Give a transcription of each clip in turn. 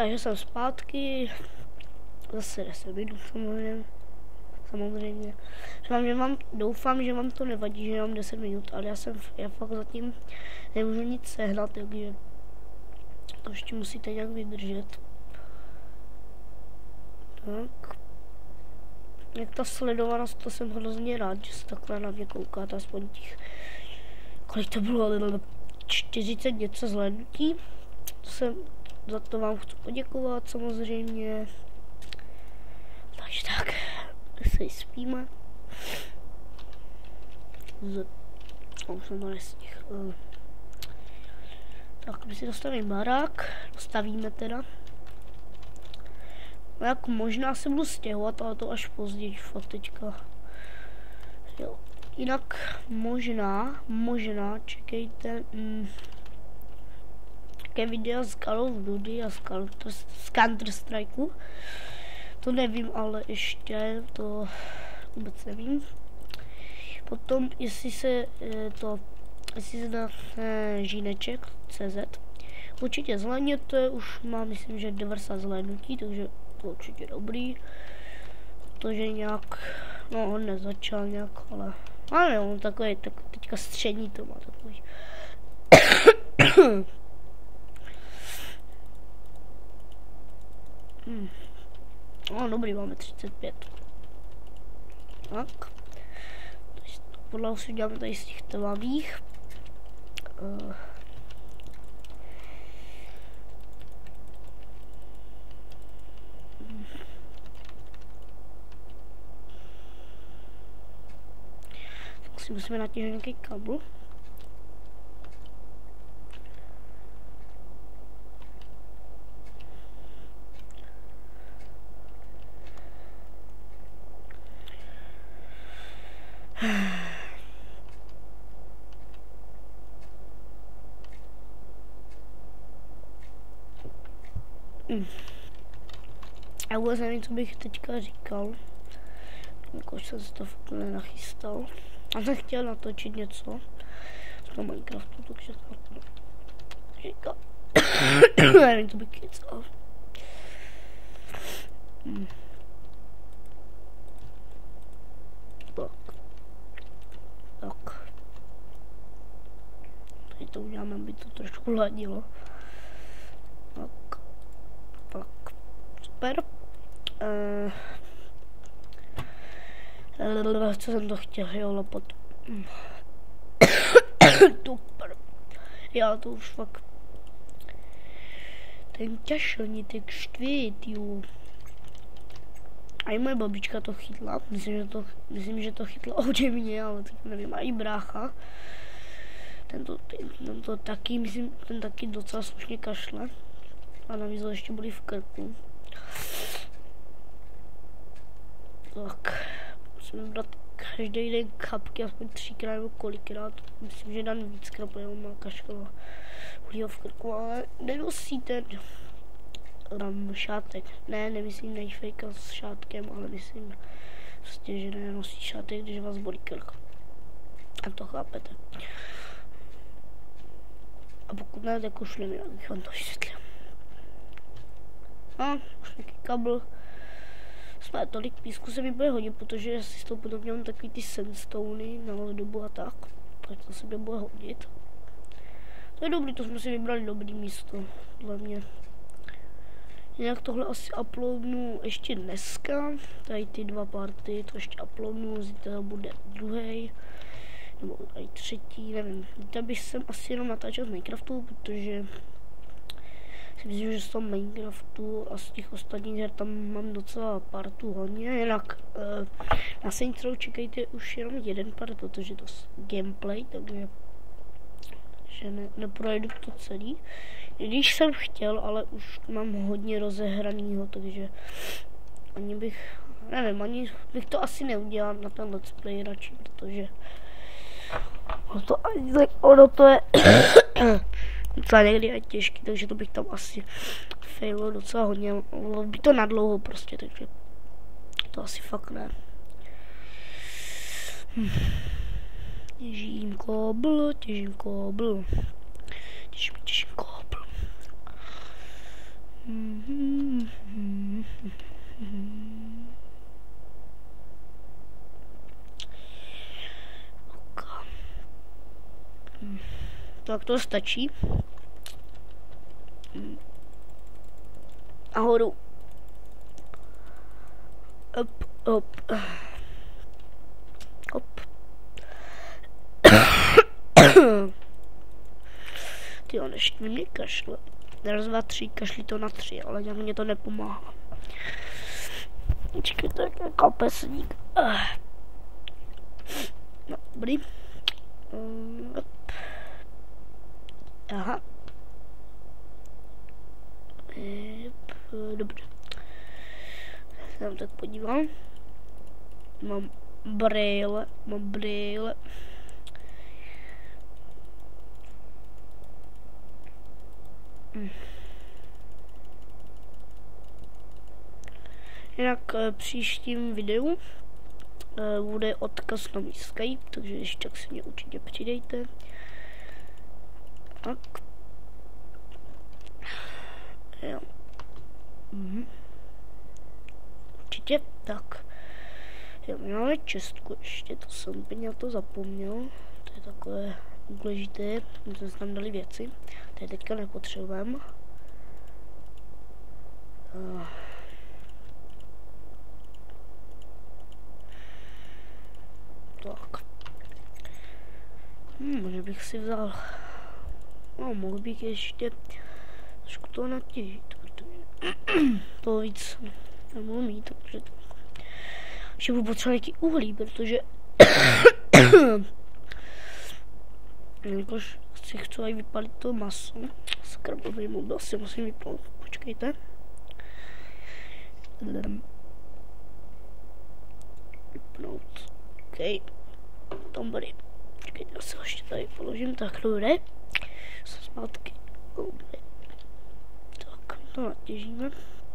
Takže jsem zpátky, zase 10 minut samozřejmě. Doufám, že vám to nevadí, že mám 10 minut, ale já fakt zatím nemůžu nic sehnat, takže to ještě musíte nějak vydržet. Tak. Jak ta sledovanost, to jsem hrozně rád, že se takhle na mě koukáte, aspoň těch, kolik to bylo, 40 něco zhlédnutí. Za to vám chci poděkovat samozřejmě. Takže tak, se spíme. Už jsem to nestihl. Tak, my si dostavíme barák, dostavíme teda. No jako možná se budu stěhovat, ale to až později, fakt teďka. Jo. Jinak možná, čekejte, také videa z Call of Duty a z Counter Strikeu. To nevím, ale ještě to vůbec nevím. Potom, jestli se dá žíneček.cz, určitě zhlédněte, už má myslím, že 90 zhlédnutí, takže to určitě dobrý. Protože nějak, no on nezačal nějak, ale on takový, tak teďka střední to má takový. No dobrý, máme 35. Tak. Podle si uděláme tady z těch tmavých. Tak si musíme natěžit nějaký kabel. Já vůbec nevím, co bych teďka říkal. Jakož jsem si to fakt nenachystal. A jsem chtěl natočit něco z toho Minecraftu, takže to říkal. Nevím, co bych kecal. Tak. Tady to uděláme, aby to trošku hladilo. Tak. Super. Co jsem to chtěl, jo, lopat. Super. Já to už fakt. Ten kašelnítek štvít, jo. A i moje babička to chytla, myslím, že to chytla ode mě, ale tak nevím, a i brácha. Ten taky, myslím, ten taky docela slušně kašle. A navíc ještě byli v krku. Tak, musím brát každý den kapky, aspoň 3krát nebo kolikrát. Myslím, že Dan víckrát, protože on má kašel hulího v krku, ale nenosíte šátek. Ne, nemyslím nejfejka s šátkem, ale myslím prostě, že nenosí šátek, když vás bolí krk. A to chápete. A pokud ne, tak už nevím, jak bych vám to vysvětlil. A už nějaký kabel. Jsme tolik písku se mi bude hodit, protože já si z toho potom dělám takový ty sandstony na dobu a tak. Tak to se mi bude hodit. To je dobrý, to jsme si vybrali dobrý místo, dle mě. Jinak tohle asi uploadnu ještě dneska, tady ty dva party, to ještě uploadnu, zítra bude druhý, nebo tady třetí, nevím. Zítra bych jsem asi jenom natáčel z Minecraftu, protože si myslím, že z toho Minecraftu a z těch ostatních her tam mám docela partu hodně, jinak na Saints Row čekejte už jenom jeden part, protože to je gameplay, takže že neprojdu to celý. Když jsem chtěl, ale už mám hodně rozehranýho, takže ani bych to asi neudělal na ten let's play radši, protože ono to je docela někdy je těžký, takže to bych tam asi failo docela hodně, by to nadlouho prostě, takže to asi fakt ne. Těžím kobl. Těžím kobl. Tak to stačí. Nahoru. Hop, hop. Hop. Tyjo, než mě kašle. Raz, dva, tři, kašli to na 3, ale nějak mě to nepomáhá. Počkej, tak je kapesník. No, dobrý. Aha. Dobře. Já tam tak podívám. Mám brýle. Jinak v příštím videu bude odkaz na můj Skype, takže ještě tak si mě určitě přidejte. Tak. Jo. Určitě tak. Jo, máme čestku ještě, to jsem úplně na to zapomněl. To je takové důležité, my jsme tam dali věci. Tady teďka nepotřebujeme. Tak. Možná bych si vzal. No, mohl bych ještě trošku to natěžit, protože toho víc nemohu mít, takže ještě budu potřebovat nějaký uhlí, protože jakož si chci aj vypalit to maso. Skrbový mobil si musím vypnout, počkejte. Vypnout. OK. Dobrý. Počkejte, já se ho ještě tady položím, tak dobré. Jsem zpátky. Dobré. Tak, to natěžíme.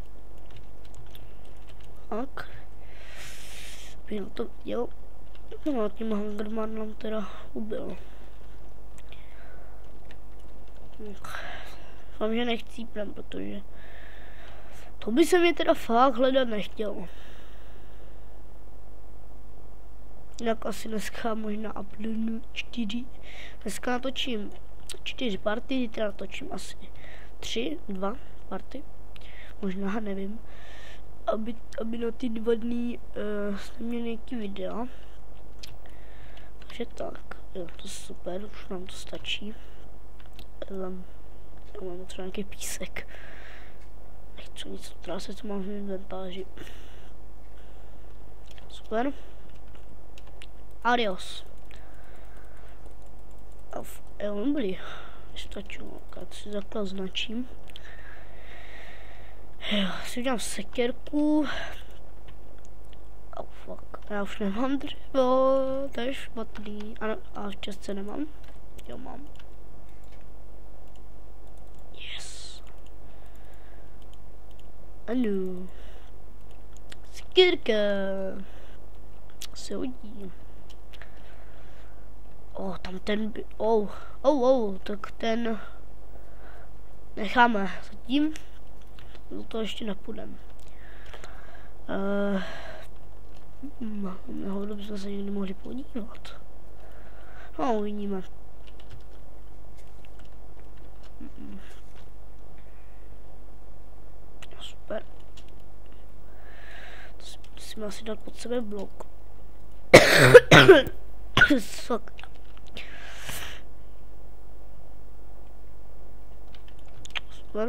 Tak. Bych na to viděl. No a tím Hungerman nám teda ubil. Vám, že nechcípnem, protože to by se mě teda fakt hledat nechtělo. Jinak asi dneska možná uploadnu 4. Dneska natočím 4 party, teda natočím asi 2 party. Možná, nevím. Aby na ty 2 dny jste měli nějaký videa. Takže tak, jo, to je super, už nám to stačí. Mám třeba nějaký písek. Nechci nic utrácet, co mám v inventáři. Super. Adios. Dobrý. Stačilo, tak si takhle označím. Jo, si udělám sekerku. Oh fuck, já už nemám dřevo, to je špatný. Ano, a v čestce nemám. Jo, mám. Yes. Ano. Sekerka. Se hodí. Tam ten by... tak ten... Necháme zatím. Do toho ještě nepůjdem. Náhodou bychom se někdy mohli podívat. No, uvidíme. Super. To si musíme asi dát pod sebe blok. Sakra. Super.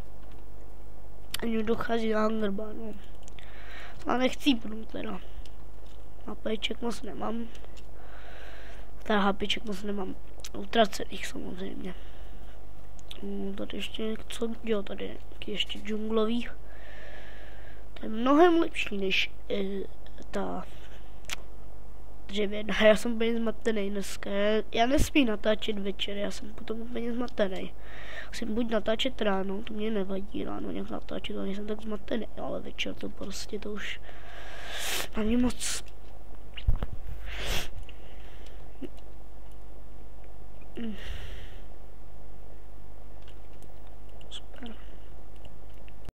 Ani dochází na Hungerbanu. A nechcípnu teda. HPček moc nemám. Teda HPček moc nemám. Utracených samozřejmě. Tady ještě něco, jo, tady ještě džunglový. To je mnohem lepší než ta dřevěná. Já jsem úplně zmatený dneska. Já nesmím natáčet večer, já jsem potom úplně zmatený. Musím buď natáčet ráno, to mě nevadí ráno nějak natáčet, ale jsem tak zmatený, ale večer to prostě to už na mě moc.